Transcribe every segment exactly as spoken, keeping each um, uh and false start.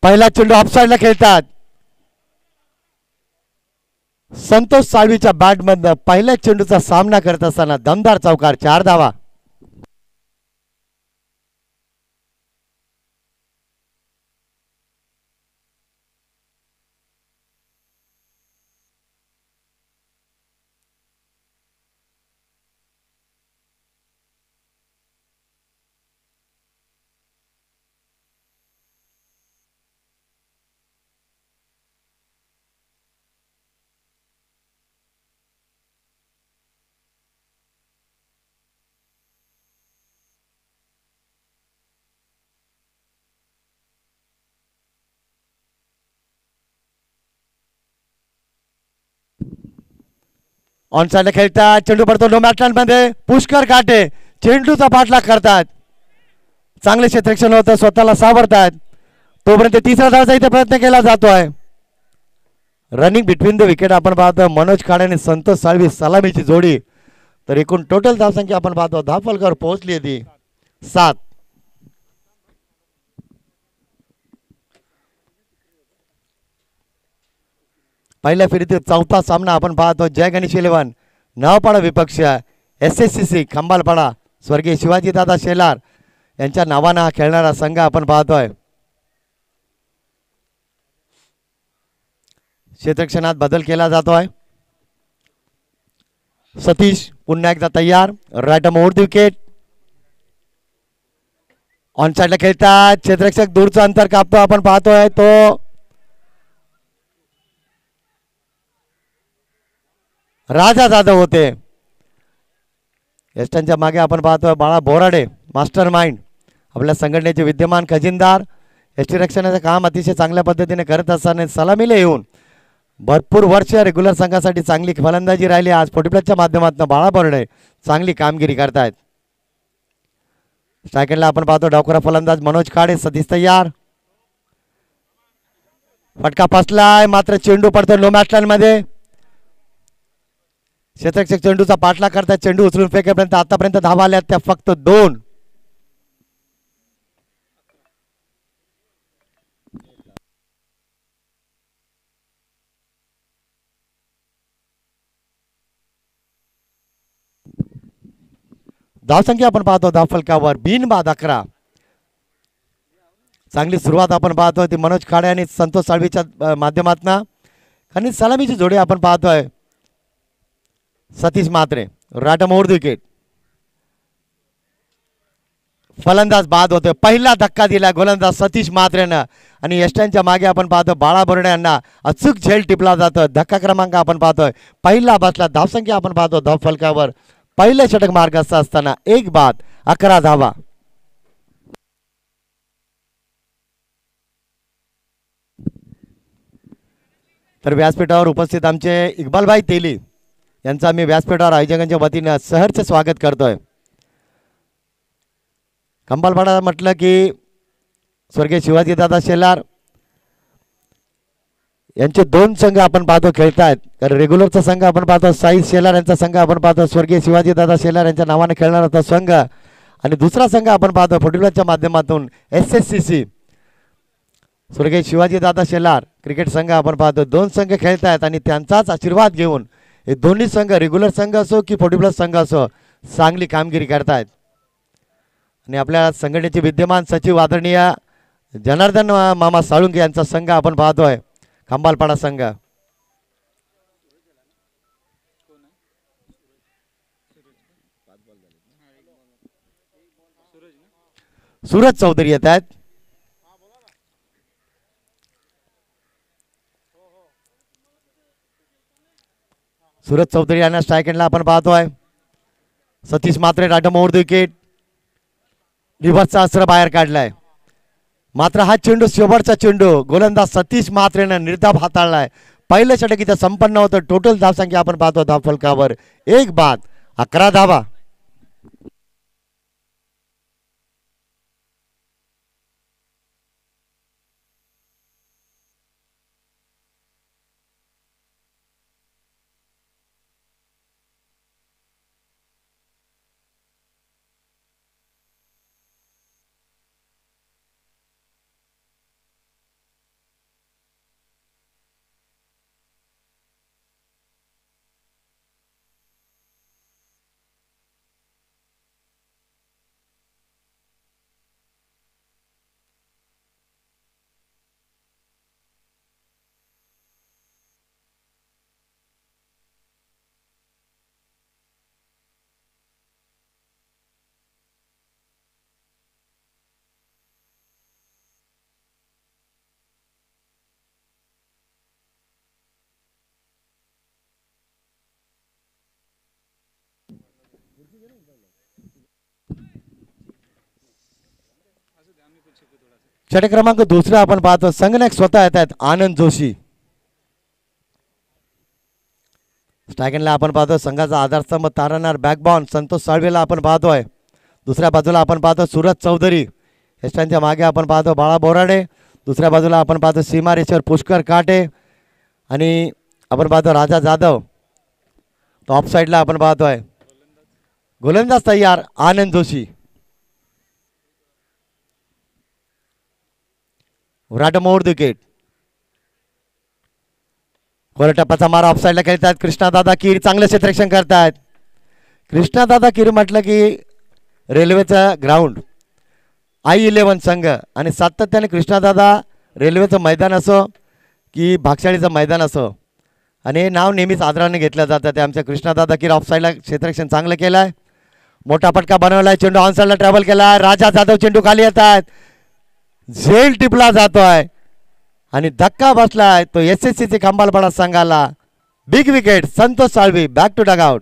पहिला चेंडू ऑफसाइडला खेळतात. संतोष साळवीच्या बॅटमधनं पहिल्या चेंडूचा सामना करत असताना दमदार चौकार, चार धावा. ऑन साइडला खेळतात. चेंडू पडतो नो मॅटलँड मध्ये. पुष्कर काटे चेंडूचा पाठलाग करतात. चांगले क्षेत्ररक्षण होतं, स्वतःला सावरतात. तोपर्यंत तिसरा धावाचा इथे प्रयत्न केला जातोय. रनिंग बिटवीन द विकेट आपण पाहतो मनोज खाडे आणि संतोष साळवी सलामीची जोडी. तर एकूण टोटल धावसंख्या आपण पाहतो दहा फलकावर पोहोचली होती सात. पहिल्या फेरीतील चौथा सामना आपण पाहतो जय गणेश इलेव्हन नवपाडा विपक्ष S S C C Khambalpada स्वर्गीय शिवाजीदादा शेलार यांच्या नावानं हा खेळणारा संघ आपण पाहतोय. क्षेत्ररक्षणात बदल केला जातोय. सतीश पुन्हा एकदा तयार. Right mode wicket. ऑन साइडला खेळतात. क्षेत्ररक्षक दूरचं अंतर कापतो आपण पाहतोय. तो राजा जाधव होते. एस्टनच्या मागे आपण पाहतोय बाळा बोराडे मास्टर माइंड आपल्या संघटनेचे विद्यमान खजिनदार. एसटी रक्षणाचं काम अतिशय चांगल्या पद्धतीने करत असताना सलामीला येऊन भरपूर वर्ष रेग्युलर संघासाठी चांगली फलंदाजी राहिली. आज फोर्टी प्लसच्या माध्यमातून बाळा बोराडे चांगली कामगिरी करतायत. स्ट्रायकरला आपण पाहतो डावखुरा फलंदाज मनोज खाडे. सतीश तयार. फटका फसलाय मात्र चेंडू पडतो नो मॅटलँड मध्ये. क्षेत्ररक्षक चेंडूचा पाठलाग करतात. चेंडू उचलून फेकेपर्यंत आतापर्यंत धावा आल्या त्या फक्त दोन. धावसंख्या आपण पाहतो धाव फलकावर बिनबाद अकरा. चांगली सुरुवात आपण पाहतोय ती मनोज खाडे आणि संतोष साळवीच्या माध्यमातून. आणि सलामीची जोडी आपण पाहतोय सतीश मात्रे. राटा मोड विकेट. फलंदाज बाद होतोय. पहिला धक्का दिला गोलंदाज सतीश मात्रेनं आणि यष्टांच्या मागे आपण पाहतो बाळा बोराडे यांना अचूक झेल टिपला जातो. धक्का क्रमांक आपण पाहतोय पहिला बसला. धावसंख्या आपण पाहतो धाव फलकावर पहिलं षटक मार्गस्थ असताना एक बाद अकरा धावा. तर व्यासपीठावर उपस्थित आमचे इक्बालभाई तेली यांचा आम्ही व्यासपीठावर आयोजकांच्या वतीनं सहर्ष स्वागत करतोय. खंबालपाडा म्हटलं की स्वर्गीय शिवाजीदादा शेलार यांचे दोन संघ आपण पाहतो खेळतायत. कारण रेग्युलरचा संघ आपण पाहतो साई शेलार यांचा संघ आपण पाहतो स्वर्गीय शिवाजीदादा शेलार यांच्या नावाने खेळणारा तो संघ. आणि दुसरा संघ आपण पाहतो फुटबॉलच्या माध्यमातून एस एस सी सी स्वर्गीय शिवाजीदादा शेलार क्रिकेट संघ आपण पाहतो. दोन संघ खेळतायत आणि त्यांचाच आशीर्वाद घेऊन हे दोन्ही संघ रेग्युलर संघ असो की फुटबॉल संघ असो चांगली कामगिरी करतायत. आणि आपल्या संघटनेचे विद्यमान सचिव आदरणीय जनार्दन मामा साळुंके यांचा संघ आपण पाहतोय खंबालपाडा संघ. सूरज चौधरी येत आहेत. सूरज चौधरी यांना स्ट्रायक आपण पाहतोय. सतीश मात्रे राटा मोड विकेट. रिव्हर्सचा अस्त्र बाहेर काढलाय मात्र हा चेंडू शेवटचा चेंडू गोलंदाज सतीश मात्रेनं निर्धाव हाताळलाय. पहिलं षटक इथं संपन्न होतं. टोटल धावसंख्या आपण पाहतो धाव फलकावर एक बाद अकरा धावा. षटक क्रमांक दुसरा आपण पाहतो संगणक स्वतः येत आहेत आनंद जोशी. स्ट्रायगनला आपण पाहतो संघाचा आधारस्तंभ तारणार बॅकबॉन संतोष साळवेला आपण पाहतोय. दुसऱ्या बाजूला आपण पाहतो सूरज चौधरी. यशांच्या मागे आपण पाहतो बाळा बोराडे. दुसऱ्या बाजूला आपण पाहतो सीमारेश्वर पुष्कर काटे आणि आपण पाहतो राजा जाधव. टॉप साईडला आपण पाहतोय गोलंदाज तयार आनंद जोशी. विराट मोड विकेट. टप्पाचा मारा ऑफ साईडला खेळतात कृष्णादादा कीर. चांगलं क्षेत्ररक्षण करतायत कृष्णादादा कीर. म्हटलं की रेल्वेचा ग्राउंड आय इलेव्हन संघ आणि सातत्याने कृष्णादादा रेल्वेचं मैदान असो की भागशाळीचं मैदान असो आणि हे नाव नेहमीच आदराने घेतलं जातं. ते आमच्या कृष्णादादा कीर ऑफ साईडला क्षेत्ररक्षण चांगलं केलं आहे. मोठा फटका बनवलाय. चेंडू ऑन साईडला ट्रॅव्हल केला. राजा जाधव चेंडू खाली येत आहेत. झेल टिपला जातोय आणि धक्का बसलाय तो एस एस सीचे खंबालपाडा संघाला. Big wicket Santosh Salvi back to dugout.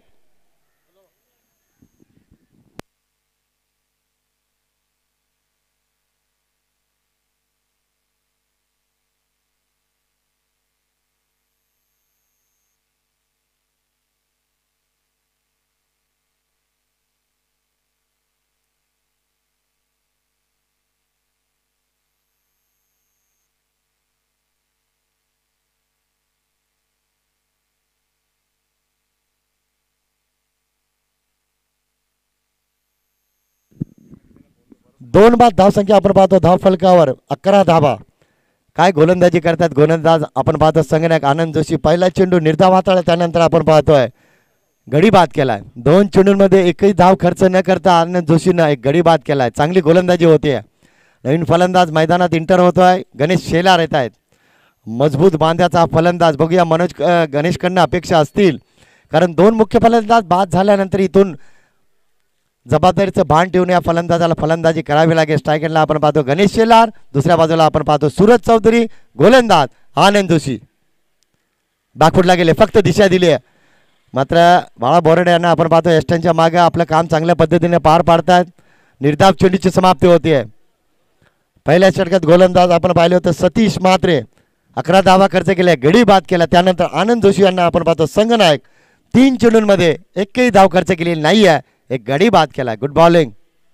दोन बाद धावसंख्या आपण पाहतो धाव फलकावर अकरा धावा. काय गोलंदाजी करतात गोलंदाज आपण पाहतो संगणक आनंद जोशी. पहिला चेंडू निर्धाव हाताळला त्यानंतर आपण पाहतोय गडी बाद केलाय. दोन चेंडूंमध्ये एकही धाव खर्च न करता आनंद जोशीनं एक गडी बाद केलाय. चांगली गोलंदाजी होते. नवीन फलंदाज मैदानात इंटर होतोय गणेश शेलार येत आहेत. मजबूत बांध्याचा फलंदाज. बघूया मनोज गणेशकडनं अपेक्षा असतील कारण दोन मुख्य फलंदाज बाद झाल्यानंतर इथून जबाबदारीचं भान ठेवून या फलंदाजाला फलंदाजी करावी लागेल. स्ट्रायकरला आपण पाहतो गणेश शेलार. दुसऱ्या बाजूला आपण पाहतो सूरज चौधरी. गोलंदाज आनंद जोशी. बॅकफुटला गेले फक्त दिशा दिली आहे. मात्र बाळा बोराडे यांना आपण पाहतो यष्टांच्या मागे आपलं काम चांगल्या पद्धतीने पार पाडतात. निर्धाव चेंडूची समाप्ती होतीये. पहिल्या षटकात गोलंदाज आपण पाहिले होते सतीश म्हात्रे. अकरा धावा खर्च केल्या गडी बाद केला. त्यानंतर आनंद जोशी यांना आपण पाहतो संघनायक. तीन चेंडूंमध्ये एकही धाव खर्च केलेली नाही आहे. एक गडी बाद केला. Good bowling.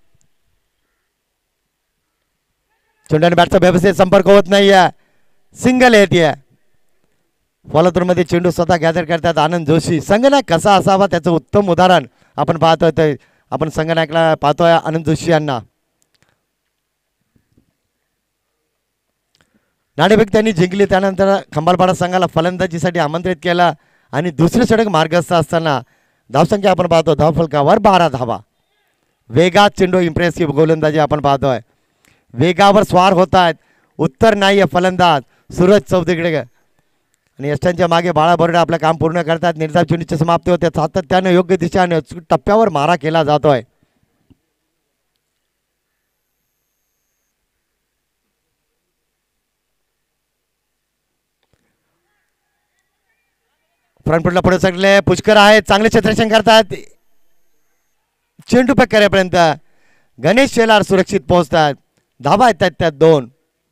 चेंडू बॅटचा व्यवस्थित संपर्क होत नाहीये. सिंगल येते. फॉलो थ्रू मध्ये चेंडू स्वतः गॅदर करतात आनंद जोशी. संघनायक कसा असावा त्याचं उत्तम उदाहरण आपण पाहतोय. ते आपण संघनायकला पाहतोय आनंद जोशी यांना. नाणेफेक त्यांनी जिंकली. त्यानंतर खंबालपाडा संघाला फलंदाजीसाठी आमंत्रित केला आणि दुसरे षटक मार्गस्थ असताना धावसंख्या आपण पाहतो धाव फलकावर बारा धावा. वेगात चेंडू इम्प्रेसिव्ह गोलंदाजी आपण पाहतोय. वेगावर स्वार होत आहेत. उत्तर नाही आहे फलंदाज सूरज चौधरीकडे आणि यष्टांच्या मागे बाळा बोराडे आपलं काम पूर्ण करतात. निर्धाव चेंडूची समाप्ती होते. सातत्याने योग्य दिशेने टप्प्यावर मारा केला जातोय. फ्रंट फुटला पुढे सगळे पुष्कर आहेत. चांगले क्षेत्ररक्षण करतात. चेंडू पॅक करेपर्यंत गणेश शेलार सुरक्षित पोहोचतात. धावा येतात त्यात दोन.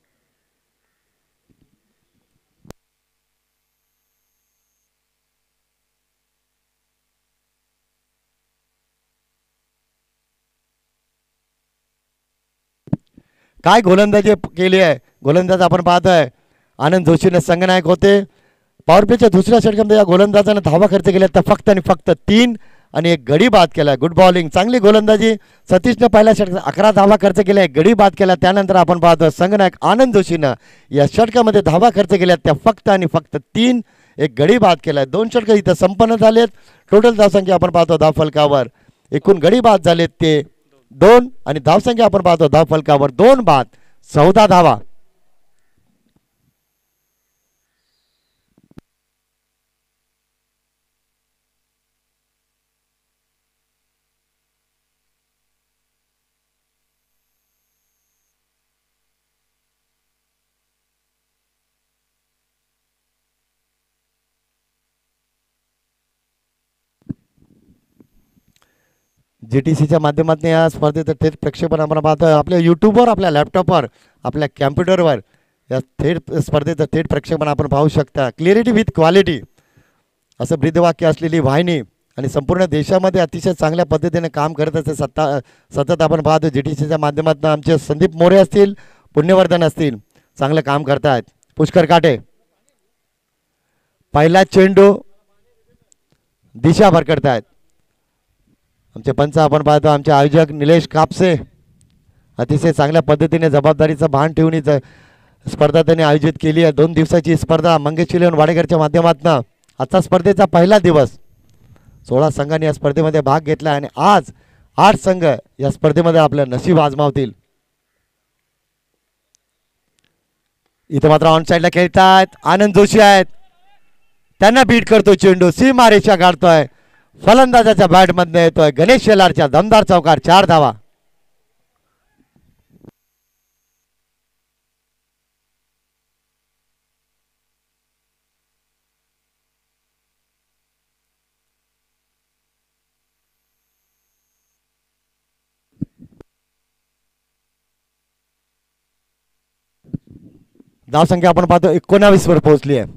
काय गोलंदाजी केली आहे. गोलंदाज आपण पाहतोय आनंद जोशीने संघनायक होते. पॉवर प्लेच्या दुसऱ्या षटकामध्ये या गोलंदाजाने धावा खर्च केल्या तर फक्त आणि फक्त तीन आणि एक गडी बाद केला. Good bowling. चांगली गोलंदाजी. सतीशने पहिल्या षटकात अकरा धावा खर्च केल्या एक गडी बाद केला. त्यानंतर आपण पाहतो संघनायक आनंद जोशीनं या षटकामध्ये धावा खर्च केल्या त्या फक्त आणि फक्त तीन एक गडी बाद केला. दोन षटक इथं संपन्न झालेत. टोटल धावसंख्या आपण पाहतो धाव फलकावर एकूण गडी बाद झालेत ते दोन आणि धावसंख्या आपण पाहतो धाव फलकावर दोन बाद चौदा धावा. जी टी सीच्या माध्यमातून या स्पर्धेचं थेट प्रक्षेपण आपण पाहतोय आपल्या यूट्यूबवर, आपल्या लॅपटॉपवर, आपल्या कॅम्प्युटरवर या थेट स्पर्धेचं थेट प्रक्षेपण आपण पाहू शकता. क्लिअरिटी विथ क्वालिटी असं ब्रीदवाक्य असलेली वाहिनी आणि संपूर्ण देशामध्ये अतिशय चांगल्या पद्धतीने काम करत असते सत्ता सतत आपण पाहतो. जी टी सीच्या माध्यमातून आमचे संदीप मोरे असतील, पुण्यवर्धन असतील, चांगलं काम करतायत. पुष्कर काटे पहिला चेंडू दिशा भरकडतायत. आमचे पंच आपण पाहतो आमचे आयोजक निलेश कापसे अतिशय चांगल्या पद्धतीने जबाबदारीचं भान ठेवून ही स्पर्धा त्यांनी आयोजित केली आहे. दोन दिवसाची स्पर्धा मंगेश चिलेवन वाडेकरच्या माध्यमातून आजचा स्पर्धेचा पहिला दिवस. सोळा संघांनी या स्पर्धेमध्ये भाग घेतला आणि आज आठ संघ या स्पर्धेमध्ये आपलं नशीब आजमावतील. इथं मात्र ऑन साईडला खेळतात आनंद जोशी आहेत, त्यांना बीट करतो चेंडू, सीमारेषा गाठतोय, फलंदाजाच्या बॅटमधनं येतोय गणेश शेलारच्या दमदार चौकार, चार धावा. धावसंख्या आपण पाहतो एकोणावीस वर पोहोचली आहे.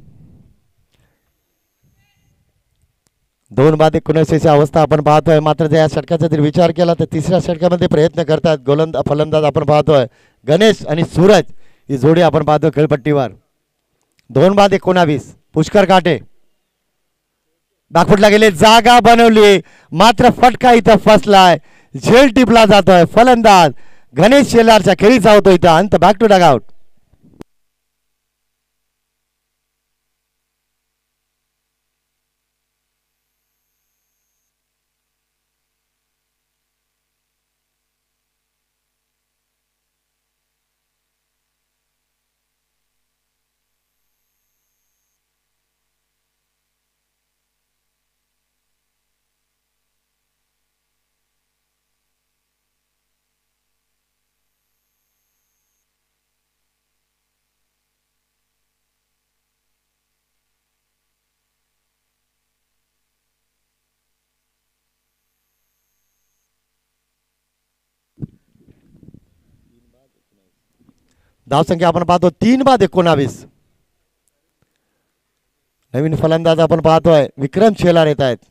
दोन बाद एकोणीसची अवस्था आपण पाहतोय. मात्र त्या षटकाचा जर विचार केला तर तिसऱ्या षटकामध्ये प्रयत्न करतात गोलंदाज फलंदाज आपण पाहतोय गणेश आणि सूरज ही जोडी आपण पाहतो खेळपट्टीवर. दोन बाद एकोणावीस. पुष्कर काटे बॅकफुटला गेले, जागा बनवली मात्र फटका इथं फसलाय, झेल टिपला जातोय. फलंदाज गणेश शेलारच्या खेळीचा होतो इथं अंत. Back to dug out. धावसंख्या आपण पाहतो तीन बाद एकोणावीस. नवीन फलंदाज आपण पाहतोय विक्रम शेलार येत आहेत.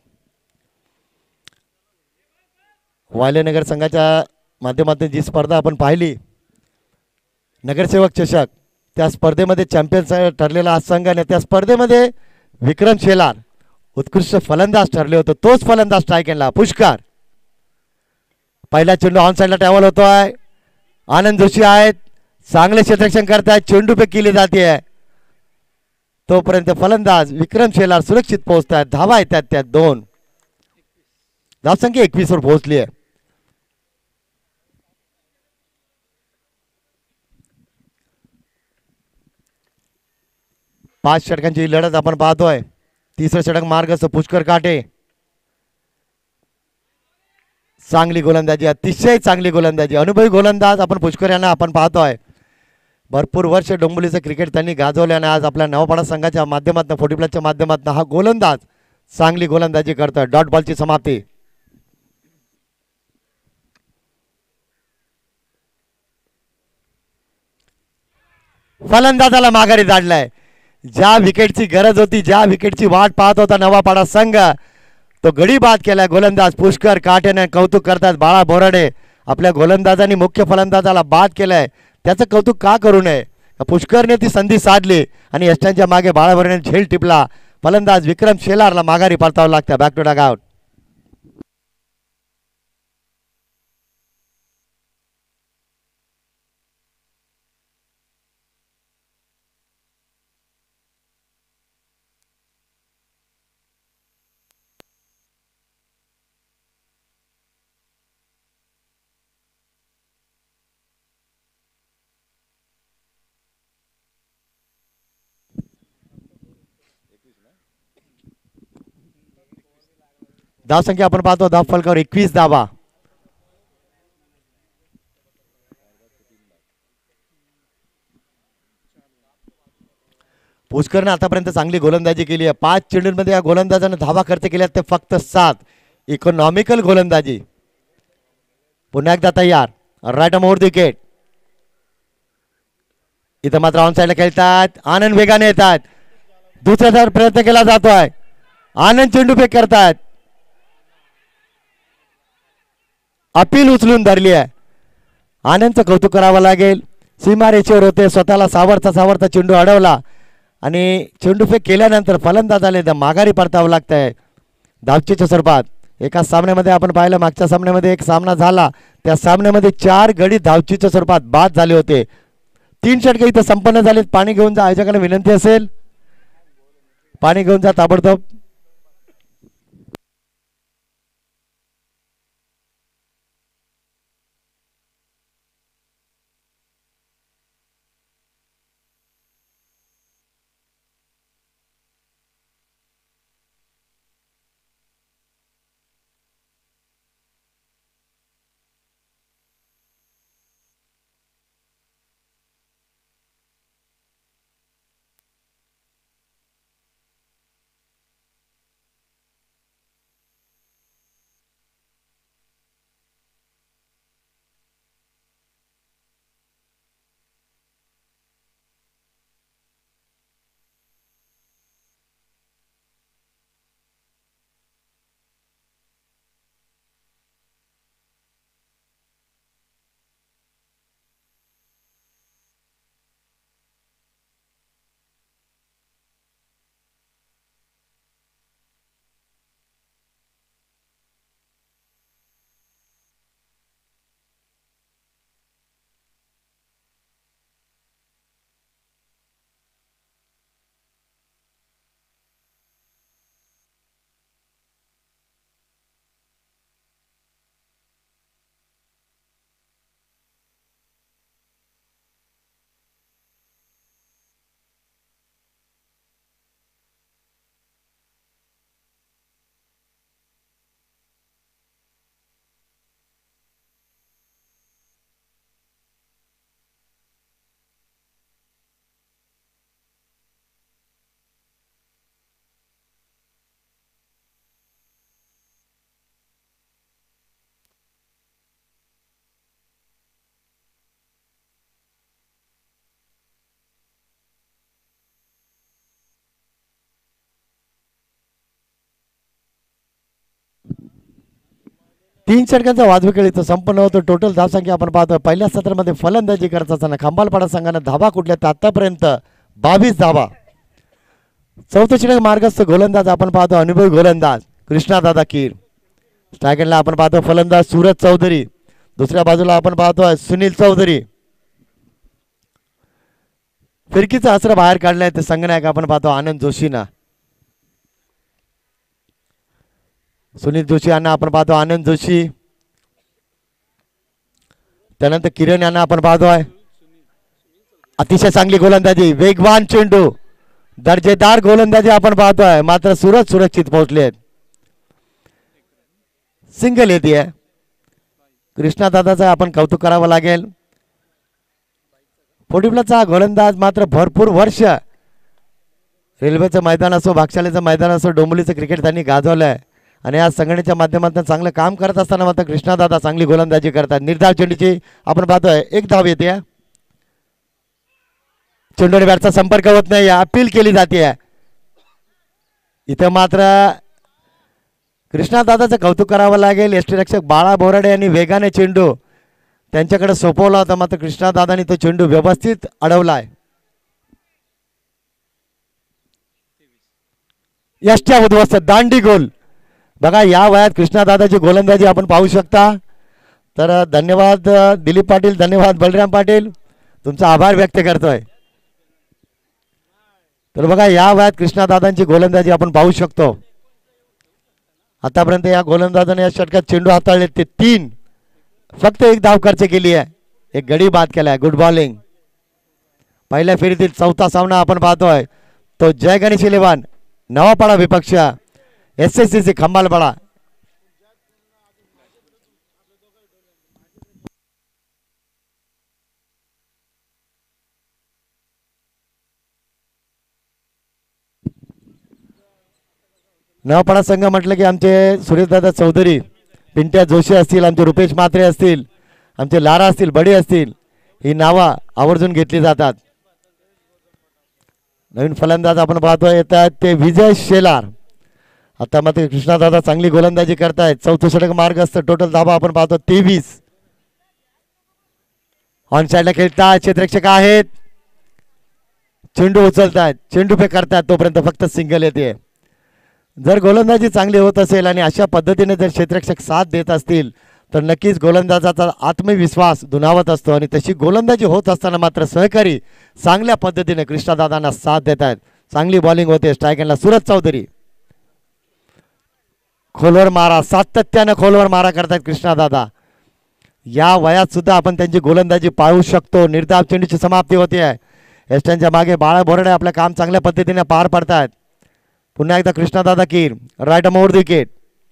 वायलेनगर संघाच्या माध्यमातून जी स्पर्धा आपण पाहिली नगरसेवक चषक, त्या स्पर्धेमध्ये चॅम्पियन ठरलेला हा संघ आणि त्या स्पर्धेमध्ये विक्रम शेलार उत्कृष्ट फलंदाज ठरले होते. तोच फलंदाज स्ट्राईक केला पुष्कर. पहिला चेंडू ऑन साईडला ट्रॅव्हल होतोय. आनंद जोशी आहेत, चांगले क्षेत्ररक्षण करतायत, चेंडू पे केली जाते. तोपर्यंत फलंदाज विक्रम शेलार सुरक्षित पोहोचतात. धावा येतात त्यात दोन. धावसंख्या एकवीस वर पोहोचली आहे. पाच षटकांची लढत आपण पाहतोय. तिसरं षटक मार्ग पुष्कर काटे. चांगली गोलंदाजी, अतिशय चांगली गोलंदाजी, अनुभवी गोलंदाज आपण पुष्कर यांना आपण पाहतोय. भरपूर वर्ष डोंबिवलीचं क्रिकेट त्यांनी गाजवले आणि आज आपल्या नवपाडा संघाच्या माध्यमातून फोर्टी प्लसच्या माध्यमातून हा गोलंदाज चांगली गोलंदाजी करतोय. डॉट बॉलची समाप्ती. फलंदाजाला माघारी धाडलाय. ज्या विकेटची गरज होती, ज्या विकेटची वाट पाहत होता नवापाडा संघ, तो गडी बाद केलाय गोलंदाज पुष्कर काटेने. कौतुक करतात बाळा बोराडे. आपल्या गोलंदाजांनी मुख्य फलंदाजाला बाद केलाय, त्याचं कौतुक का करू नये. पुष्करने ती संधी साधली आणि यष्टांच्या मागे बाळा बोराडेने झेल टिपला. फलंदाज विक्रम शेलारला माघारी परतावं लागतं. Back to dug out. धावसंख्या आपण पाहतो धाव फलकावर एकवीस धावा. पुष्करने आतापर्यंत चांगली गोलंदाजी केली आहे. पाच चेंडूंमध्ये या गोलंदाजाने धावा खर्च केल्या ते फक्त सात. इकॉनॉमिकल गोलंदाजी. पुन्हा एकदा तयार, राईट मोर विकेट. इथं मात्र ऑन साईडला खेळतात, आनंद वेगाने येतात, दुसऱ्या प्रयत्न केला जातोय, आनंद चेंडू फेक करतात, अपील उचलून धरली आहे. आनंदचं कौतुक करावं लागेल, सीमारेषेवर होते, स्वतःला सावरता सावरता चेंडू अडवला आणि चेंडू फेक केल्यानंतर फलंदाजाला माघारी परतावं लागतंय धावचीच्या स्वरूपात. एका सामन्यामध्ये आपण पाहिलं, मागच्या सामन्यामध्ये एक सामना झाला, त्या सामन्यामध्ये चार गडी धावचीच्या स्वरूपात बाद झाले होते. तीन षटके इथं संपन्न झालेत. पाणी घेऊन जा, आयोजकांना विनंती असेल पाणी घेऊन जा ताबडतोब. तीन षटकांचा वाजवी खेळ इथं संपन्न होतो. टोटल धावसंख्या आपण पाहतो, पहिल्या सत्रामध्ये फलंदाजी करत असताना खंबालपाडा संघानं धाबा कुठल्या तर आतापर्यंत बावीस धाबा. चौथं षटक मार्गस्थ गोलंदाज आपण पाहतो, अनुभवी गोलंदाज कृष्णादादा कीर. स्ट्रायकरला आपण पाहतो फलंदाज सूरज चौधरी, दुसऱ्या बाजूला आपण पाहतो सुनील चौधरी. फिरकीचं अस्त्र बाहेर काढलंय ते संघनायक आपण पाहतो आनंद जोशीना. सुनील जोशी यांना आपण पाहतो आनंद जोशी, त्यानंतर किरण यांना आपण पाहतोय. अतिशय चांगली गोलंदाजी, वेगवान चेंडू, दर्जेदार गोलंदाजी आपण पाहतोय, मात्र सूरज सुरक्षित पोहोचलेत. सिंगल येते. कृष्णादादाचं आपण कौतुक करावं लागेल. फोर्टीप्लसचा गोलंदाज मात्र भरपूर वर्ष रेल्वेचं मैदान असो, भागशालेचं मैदान असो, डोंबिवलीचं क्रिकेट त्यांनी गाजवलंय आणि आज संघटनेच्या माध्यमातून चांगलं काम करत असताना मात्र कृष्णादादा चांगली गोलंदाजी करतात. निर्धाव चेंडूची आपण पाहतोय एक धाव येते. चेंडूने बॅटचा संपर्क होत नाही, अपील केली जाते. इथं मात्र कृष्णादादाचं कौतुक करावं लागेल. यष्टीरक्षक बाळा बोराडे यांनी वेगाने चेंडू त्यांच्याकडे सोपवला होता, मात्र कृष्णादादांनी तो चेंडू व्यवस्थित अडवलाय. यष्ट्या उद्ध्वस्त दांडी गोल. बघा या वयात कृष्णादादाची गोलंदाजी आपण पाहू शकता. तर धन्यवाद दिलीप पाटील, धन्यवाद बलराम पाटील, तुमचा आभार व्यक्त करतोय. तर बघा या वयात कृष्णादादांची गोलंदाजी आपण पाहू शकतो. आतापर्यंत या गोलंदाजाने या षटकात चेंडू हाताळले ते तीन, फक्त एक धाव खर्च केली आहे, एक गडी बाद केलाय. Good bowling. पहिल्या फेरीतील चौथा सामना आपण पाहतोय तो जय गणेश इलेव्हन नवापाडा विपक्ष S S C C Khambalpada. Navapada संघ म्हटलं की आमचे सुरेशदादा चौधरी पिंट्या जोशी असतील, आमचे रुपेश म्हात्रे असतील, आमचे लारा असतील, बडी असतील, ही नावं आवर्जून घेतली जातात. नवीन फलंदाज आपण पाहतोय येतात ते विजय शेलार. आता मात्र कृष्णादादा चांगली गोलंदाजी करतायत. चौथं षटक मार्ग असतं. टोटल धाबा आपण पाहतो तेवीस. ऑन साईडला खेळतात, क्षेत्ररक्षक आहेत, चेंडू उचलतात, चेंडू पे करतात, तोपर्यंत फक्त सिंगल येते. जर गोलंदाजी चांगली होत असेल आणि अशा पद्धतीने जर क्षेत्ररक्षक साथ देत असतील तर नक्कीच गोलंदाजाचा आत्मविश्वास दुणावत असतो. आणि तशी गोलंदाजी होत असताना मात्र सहकारी चांगल्या पद्धतीने कृष्णादादांना साथ देत आहेत. चांगली बॉलिंग होते. स्ट्रायकरला सूरज चौधरी खोलवर मारा, सातत्यानं खोलवर मारा करतात कृष्णादादा. या वयात सुद्धा आपण त्यांची गोलंदाजी पाहू शकतो. निर्धाव चेंडूची समाप्ती होते आहे. एस्टनच्या मागे बाळा बोर्डे आपलं काम चांगल्या पद्धतीने पार पडतात. पुन्हा एकदा Krishnadada Keer right more wicket.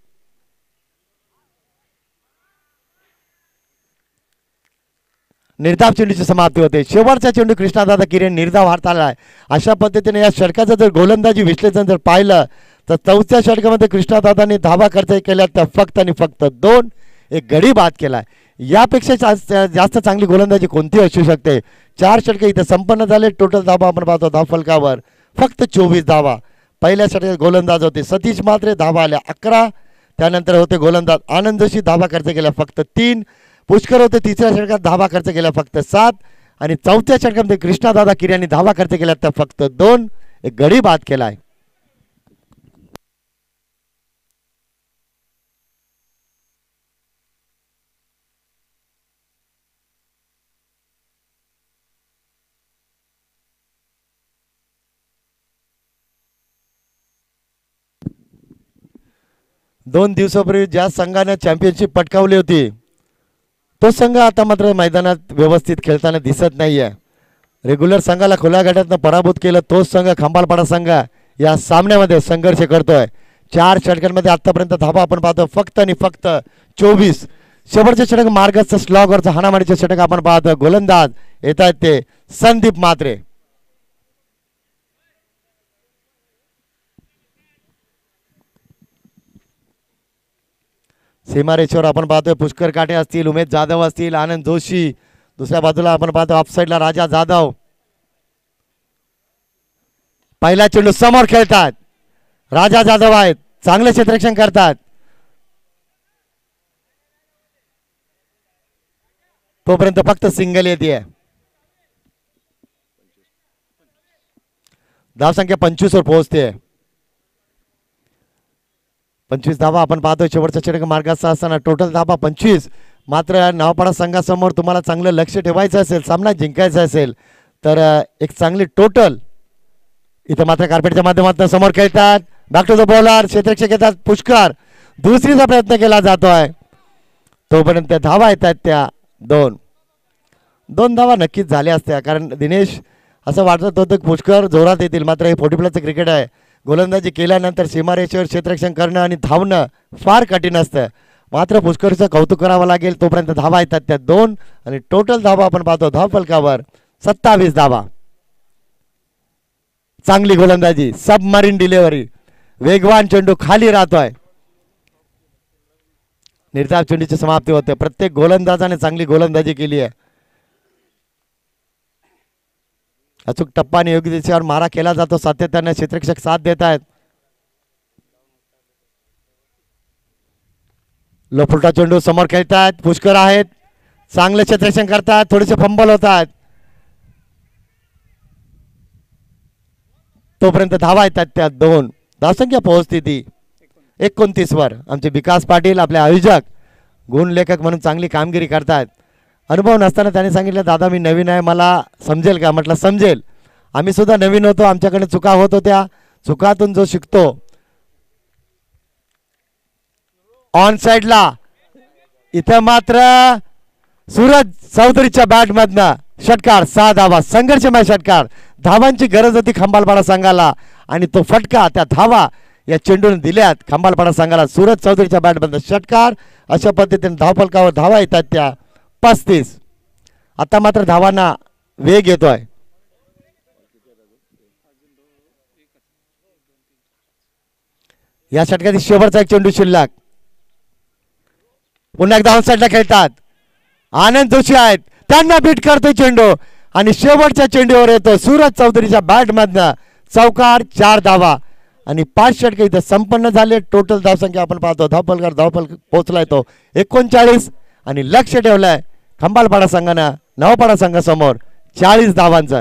निर्धाव चेंडूची समाप्ती होते. शेवटचा चेंडू कृष्णादादा किरे निर्धाव हाताळला आहे. अशा पद्धतीने या षटकाचं जर गोलंदाजी विश्लेषण जर पाहिलं तर चौथ्या षटकामध्ये कृष्णादादांनी धावा खर्च केल्या त्या फक्त आणि फक्त दोन. एक गडी बाद केलाय. यापेक्षा जास्त चांगली गोलंदाजी कोणती असू शकते. चार षटके इथे संपन्न झाले. टोटल धावा आपण पाहतो धाव फलकावर फक्त चोवीस धावा. पहिल्या षटकात गोलंदाज होते सतीश म्हात्रे, धावा आल्या अकरा. त्यानंतर होते गोलंदाज आनंद जोशी, धावा खर्च केल्या फक्त तीन. पुष्कर होते तिसऱ्या षटकात, धावा खर्च केल्या फक्त सात. आणि चौथ्या षटकामध्ये कृष्णादादा किरे यांनी धावा खर्च केल्या त्या फक्त दोन. एक गडी बाद केलाय. दोन दिवसापूर्वी ज्या संघाने चॅम्पियनशिप पटकावली होती तो संघ आता मात्र मैदानात व्यवस्थित खेळताना दिसत नाहीये. रेग्युलर संघाला खुल्या गटातनं पराभूत केलं तोच संघ खंबालपाडा संघ या सामन्यामध्ये संघर्ष करतोय. चार षटकांमध्ये आतापर्यंत धाबा आपण पाहतो फक्त आणि फक्त चोवीस. शेवटचे षटक मार्गस्थ स्लॉगवरचं हाणामारीचे षटक आपण पाहतो. गोलंदाज येत आहेत ते संदीप म्हात्रे. सीमारेश्वर आपण पाहतोय पुष्कर काटे असतील, उमेश जाधव असतील, आनंद जोशी. दुसऱ्या बाजूला आपण पाहतो ऑफसाईडला राजा जाधव. पहिला चेंडू समोर खेळतात. राजा जाधव आहेत, चांगले क्षेत्ररक्षण करतात. तोपर्यंत फक्त सिंगल येते. धावसंख्या पंचवीस वर पोहोचते. पंचवीस धावा आपण पाहतो. शेवटचा षटक मार्गाचा असताना टोटल धावा पंचवीस. मात्र नावपाडा संघासमोर तुम्हाला चांगलं लक्ष ठेवायचं असेल, सामना जिंकायचा असेल तर एक चांगली टोटल इथं मात्र कार्पेटच्या माध्यमातून समोर खेळतात. बॅक टू द बॉलर, क्षेत्ररक्षक येतात पुष्कर. दुसरीचा प्रयत्न केला जातोय. तोपर्यंत धावा येतात त्या दोन. दोन धावा नक्कीच झाल्या असत्या कारण दिनेश असं वाटत होतं पुष्कर जोरात येतील. मात्र हे फोर्टी प्लसचं क्रिकेट आहे. गोलंदाजी केल्यानंतर सीमारेषेवर क्षेत्ररक्षण करणं आणि धावणं फार कठीण असतं. मात्र पुष्करचं कौतुक करावं लागेल. तोपर्यंत धावा येतात त्या दोन. आणि टोटल धावा आपण पाहतो धाव फलकावर सत्तावीस धावा. चांगली गोलंदाजी, सबमरीन डिलिव्हरी, वेगवान चेंडू खाली राहतोय. निर्धाव चेंडूची समाप्ती होते. प्रत्येक गोलंदाजाने चांगली गोलंदाजी केली आहे. अचूक टप्पा आणि योग्य दिशेवर मारा केला जातो. सातत्याने क्षेत्ररक्षक साथ देत आहेत. लोफुलटा चेंडू समोर खेळतात. पुष्कर आहेत, चांगले क्षेत्ररक्षण करतात. थोडेसे फंबल होतात. तोपर्यंत धावा येतात त्या दोन. धावसंख्या पोहोचते ती एकोणतीस वर. आमचे विकास पाटील आपले आयोजक गुण लेखक म्हणून चांगली कामगिरी करतात. अनुभव नसताना त्यांनी सांगितलं दादा मी नवीन आहे, मला समजेल का. म्हटलं समजेल. आम्ही सुद्धा नवीन होतो, आमच्याकडे चुका होत होत्या. चुकातून जो शिकतो. ऑन साइडला इथे मात्र सूरज चौधरीच्या बॅट मधनं षटकार. सहा धावा, संघर्षमय षटकार. धावांची गरज होती खंबालपाडा संघाला आणि तो फटका त्या धावा या चेंडूने दिल्यात खंबालपाडा संघाला. सूरज चौधरीच्या बॅट मधनं षटकार. अशा पद्धतीने धावफलकावर धावा येतात त्या पस्तीस. आता मात्र धावांना वेग येतोय. या षटकातील शेवटचा एक चेंडू शिल्लक. पुन्हा एकदा साईडला खेळतात. आनंद जोशी आहेत, त्यांना बीट करतो चेंडू आणि शेवटच्या चेंडूवर येतो सूरज चौधरीच्या बॅट मधनं चौकार. चार धावा आणि पाच षटके इथे संपन्न झाले. टोटल धावसंख्या आपण पाहतो धावफलकर धावफल पोहोचलाय तो एकोणचाळीस आणि लक्ष ठेवलंय खंबालपाडा संघानं नवापाडा संघासमोर चाळीस धावांचं.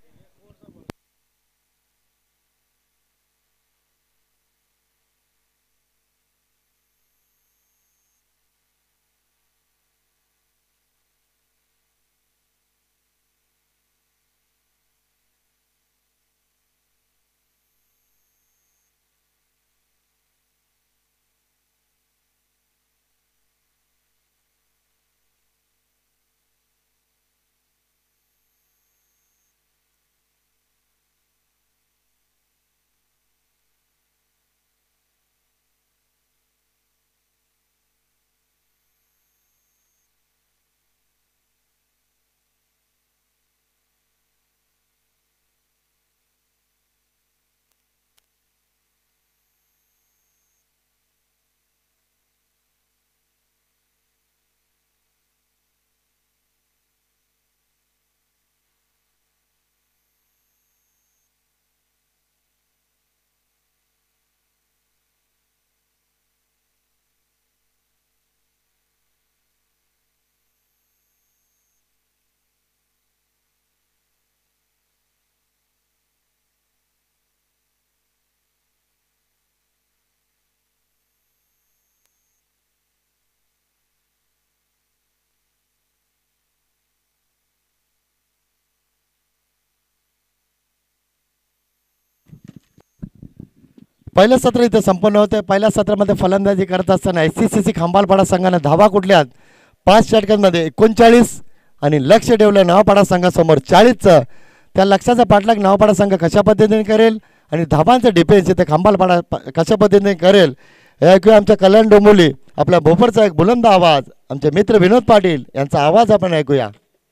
पहिलं सत्र इथे संपन्न होते. पहिल्या सत्रामध्ये फलंदाजी करत असताना S C C C Khambalpada संघाने धावा कुठल्यात पाच षटकांमध्ये एकोणचाळीस आणि लक्ष ठेवलं नवापाडा संघासमोर चाळीसचं. त्या लक्षाचा पाठलाग नवापाडा संघ कशा पद्धतीने करेल आणि धाबांचं डिफेन्स इथे खंबालपाडा कशा पद्धतीने करेल हे ऐकूया. आमच्या कल्याण डोंबोली आपल्या भोपरचा एक बुलंद आवाज आमचे मित्र विनोद पाटील यांचा आवाज आपण ऐकूया.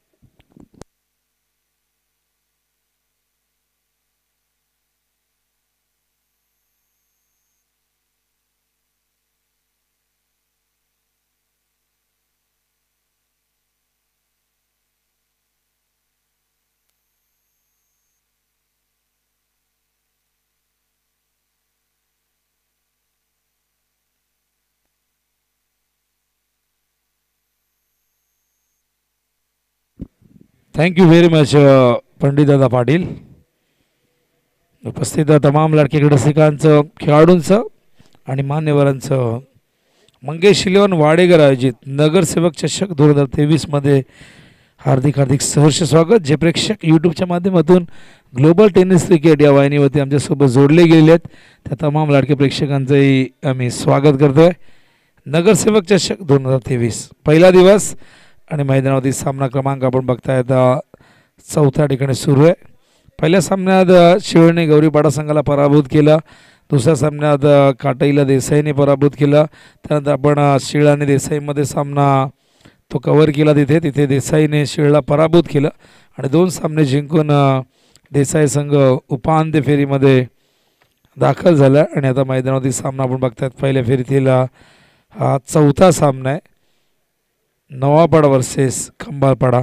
Thank you very much Pandit Dada Patil. उपस्थित तमाम लाडके रसिकांचं खेळाडूंचं आणि मान्यवरांचं मंगेश इलेवन वाडेकर आयोजित नगरसेवक चषक दोन हजार तेवीसमध्ये हार्दिक हार्दिक सहर्ष स्वागत. जे प्रेक्षक यूट्यूबच्या माध्यमातून ग्लोबल टेनिस क्रिकेट या वाहिनीवरती आमच्यासोबत जोडले गेलेले आहेत त्या तमाम लाडके प्रेक्षकांचंही आम्ही स्वागत करतो आहे. नगरसेवक चषक दोन हजार तेवीस पहिला दिवस आणि मैदानावरती सामना क्रमांक आपण बघतायत चौथ्या ठिकाणी सुरू आहे. पहिल्या सामन्यात शिवणे गौरीपाडा संघाला पराभूत केला. दुसऱ्या सामन्यात काटाईला देसाईने पराभूत केला. त्यानंतर आपण शिळ आणि देसाईमध्ये सामना तो कव्हर केला. तिथे तिथे देसाईने शिळला पराभूत केलं आणि दोन सामने जिंकून देसाई संघ उपांत्य फेरीमध्ये दाखल झाला. आणि आता मैदानावरती सामना आपण बघतायत पहिल्या फेरीतील हा चौथा सामना आहे नवापाडा वर्सेस खंबालपाडा.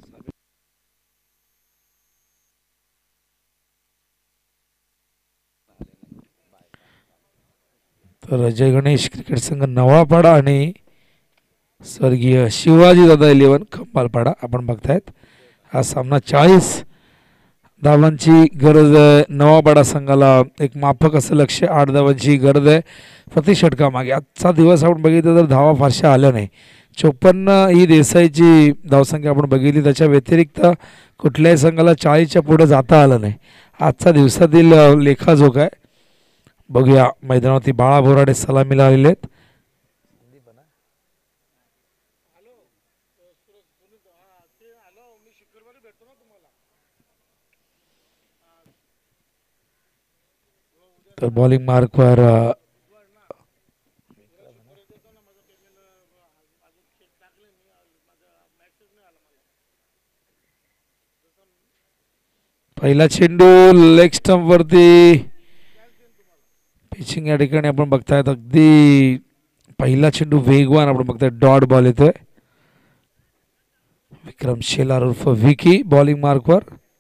तर जय गणेश क्रिकेट संघ नवापाडा आणि स्वर्गीय शिवाजी दादा इलेवन खंबालपाडा आपण बघतायत. हा सामना चाळीस धावांची गरज आहे. नवापाडा संघाला एक माफक असं लक्ष आठ धावांची गरज आहे प्रति षटकामागे. आजचा दिवस आपण बघितलं तर धावा फारशा आल्या नाही. चोपन्न ही देसाईची धावसंख्या आपण बघितली. त्याच्या व्यतिरिक्त कुठल्याही संघाला चाळीसच्या पुढे जाता आलं नाही. आजचा दिवसातील लेखाजोखा आहे. बघूया मैदानावरती बाळा बोराडे सलामीला आलेले आहेत. तर बॉलिंग मार्कवर पहिला चेंडू लेग स्टंप वरती पिचिंग या ठिकाणी आपण बघतायत अगदी पहिला चेंडू वेगवान आपण बघतोय डॉट बॉल येतोय. विक्रम शेलार उर्फ विकी बॉलिंग मार्कवर.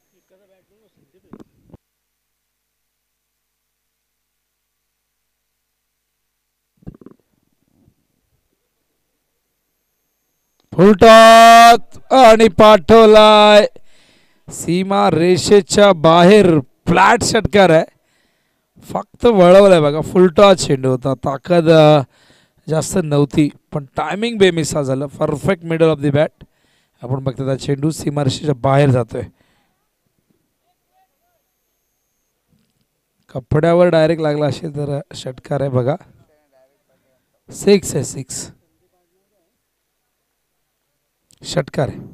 फुलटॉस आणि पाठवलाय सीमा रेषेच्या बाहेर. फ्लॅट षटकार आहे, फक्त वळवलाय बघा. फुलटॉस चेंडू होता, ताकद जास्त नव्हती पण टायमिंग बेमिसा झालं. Perfect middle of the bat. आपण बघता चेंडू सीमा रेषेच्या बाहेर जातोय. कपड्यावर डायरेक्ट लागला असेल तर षटकार आहे बघा. सिक्स आहे, सिक्स षटकार आहे.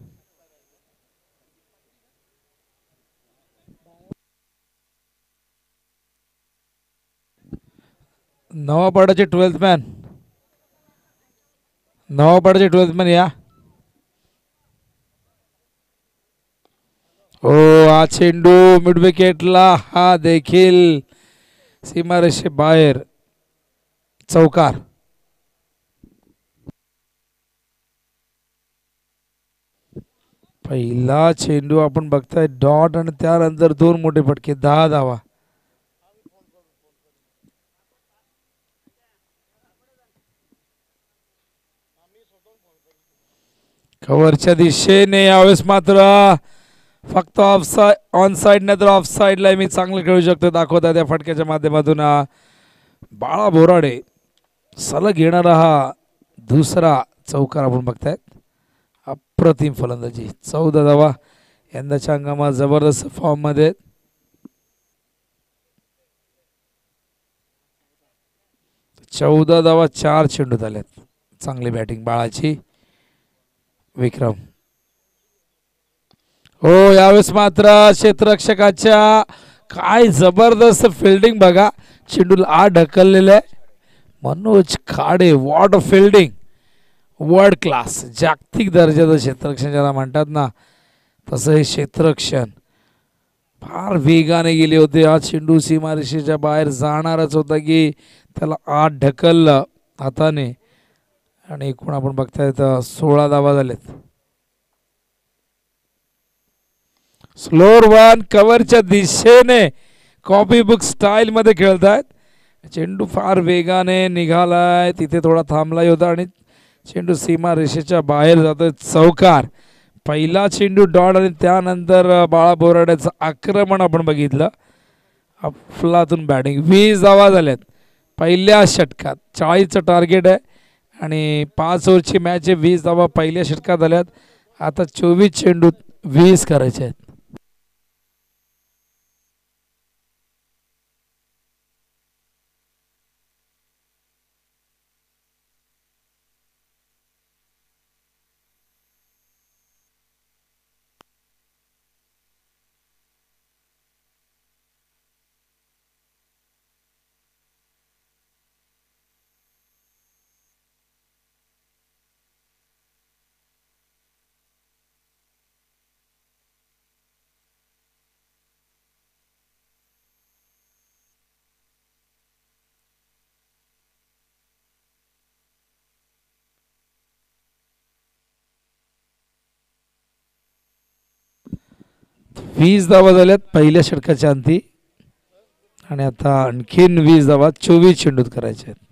नवा पाडाचे ट्वेल्थ मॅन, नवा पाडाचे ट्वेल्थ मॅन या. हो, हा चेंडू मिड विकेटला, हा देखील सीमारेषे बाहेर. चौकार. पहिला चेंडू आपण बघताय डॉट आणि त्यानंतर दोन मोठे फटके, दहा धावा. कव्हरच्या दिशेने यावेळेस मात्र फक्त ऑफ साइड, ऑन साइड नाही तर ऑफ साइडला मी चांगलं खेळू शकतो दाखवता त्या फटक्याच्या माध्यमातून. बाळा बोराडे सलग घेणारा हा दुसरा चौकार आपण बघतायत. अप्रतिम फलंदाजी, चौदा धावा यंदाच्या हंगामात जबरदस्त फॉर्म मध्ये. चौदा धावा चार चेंडू झालेत. चांगली बॅटिंग बाळाची. विक्रम हो, यावेळेस मात्र क्षेत्ररक्षकाच्या काय जबरदस्त फिल्डिंग बघा. चेंडूला आत ढकललेलं आहे. Manoj Khade, what fielding, world class, जागतिक दर्जाचं क्षेत्ररक्षण ज्याला म्हणतात ना, तसं हे क्षेत्ररक्षण. फार वेगाने गेले होते. हा चेंडू सीमारेषेच्या बाहेर जाणारच होता की त्याला आत ढकललं हाताने आणि एकूण आपण बघताय तर सोळा धावा झालेत. स्लोअर वन कव्हरच्या दिशेने कॉपी बुक स्टाईल मध्ये खेळतायत. चेंडू फार वेगाने निघालाय, तिथे थोडा थांबलाही होता आणि चेंडू सीमा रेषेच्या बाहेर जातोय. चौकार. पहिला चेंडू डॉट आणि त्यानंतर बाळा बोराड्याचं आक्रमण आपण बघितलं. अफलातून बॅटिंग. वीस धावा झाल्यात पहिल्या षटकात. चाळीसचं टार्गेट आहे आणि पाच ओव्हरची मॅच आहे. वीस धावा पहिल्या षटकात झाल्यात. आता चोवीस चेंडूत वीस करायचे आहेत. वीस धावा झाल्यात पहिल्या षटकाच्या अंती आणि आता आणखीन वीस धावा चोवीस चेंडूत करायचे आहेत.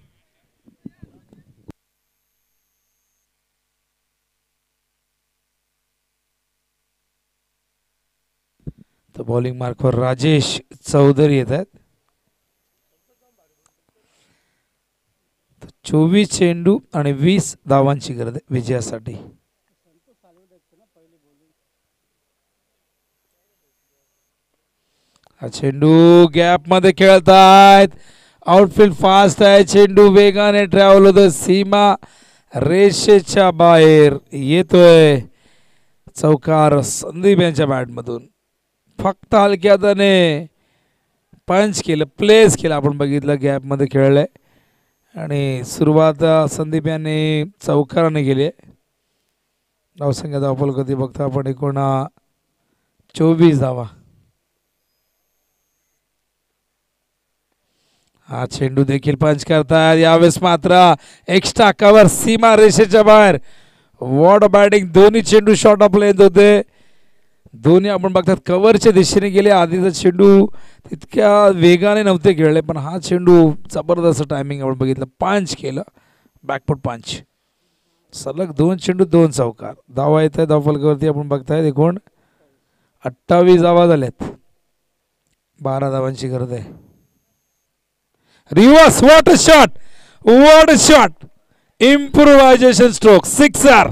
तर बॉलिंग मार्कवर राजेश चौधरी येत आहेत. चोवीस चेंडू आणि वीस धावांची गरज आहे विजयासाठी. हा चेंडू गॅप मध्ये खेळतायत. आउटफील्ड फास्ट आहे. चेंडू वेगाने ट्रॅव्हल होतोय. सीमा रेषेच्या बाहेर येतोय. चौकार संदीप यांच्या बॅट मधून. फक्त हलक्या हाताने पंच केलं, प्लेस केलं. आपण बघितलं गॅप मध्ये खेळलंय आणि सुरुवात संदीप यांनी चौकाराने केली. धावसंख्या धावफल कधी बघता आपण एकूण चोवीस धावा. हा चेंडू देखील पंच करतात. यावेळेस मात्र एक्स्ट्रा कव्हर सीमा रेषेच्या बाहेर. What batting. दोन्ही चेंडू शॉर्ट ऑफ लेंथ होते. दोन्ही आपण बघतात कव्हरच्या दिशेने गेले. आधीचा चेंडू तितक्या वेगाने नव्हते खेळले, पण हा चेंडू जबरदस्त टायमिंग आपण बघितलं. पंच केलं, बॅकफुट पंच. सलग दोन चेंडू दोन चौकार. धावा येत आहे धावफलकावरती आपण बघताय. एकूण अठ्ठावीस धावा झाल्यात. बारा धावांची गरज आहे. Reverse. What a shot. What a shot. Improvisation stroke. Sixer.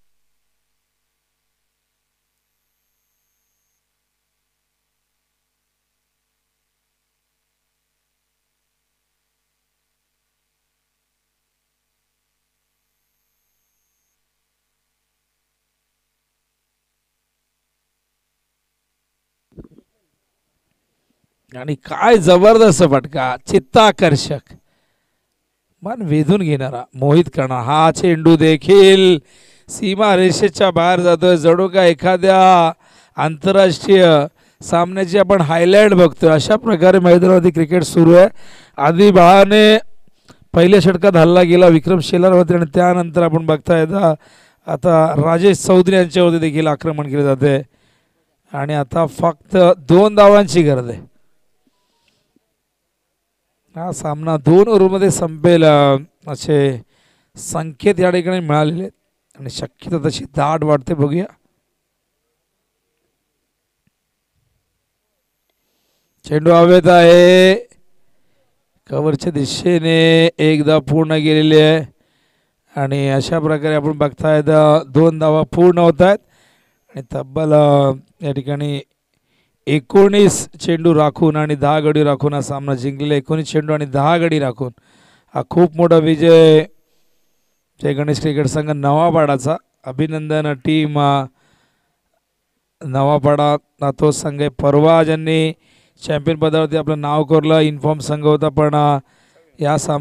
आणि काय जबरदस्त फटका. चित्ताकर्षक, मन वेधून घेणारा, मोहित करणार. हा चेंडू देखील सीमा रेषेच्या बाहेर जातोय. जणू का एखाद्या आंतरराष्ट्रीय सामन्याची आपण हायलाइट बघतोय. अशा प्रकारे मैदानावरती क्रिकेट सुरू आहे. आधी बाळाने पहिल्या षटकात हल्ला गेला विक्रम शेलारवरती, आणि त्यानंतर आपण बघताय आता राजेश चौधरी यांच्यावरती देखील आक्रमण केले जाते. आणि आता फक्त दोन धावांची गरज आहे. हा सामना दोन ओव्हरमध्ये संपेल असे संकेत या ठिकाणी मिळालेले आहेत, आणि शक्यता तशी दाट वाटते. बघूया. चेंडू हवेत आहे. कव्हरच्या दिशेने एकदा पूर्ण गेलेली आहे, आणि अशा प्रकारे आपण बघताय दोन धावा पूर्ण होत आहेत. आणि तब्बल या ठिकाणी एकोणीस चेंडू राखून आणि दहा गडी राखून हा सामना जिंकलेला. एकोणीस चेंडू आणि दहा गडी राखून हा खूप मोठा विजय जय गणेश क्रिकेट संघ नवापाडाचा. अभिनंदन टीम नवापाडा. तो संघ परवा ज्यांनी चॅम्पियन पदावरती आपलं नाव कोरलं. इन्फॉर्म संघ होता, पण या सामन्यात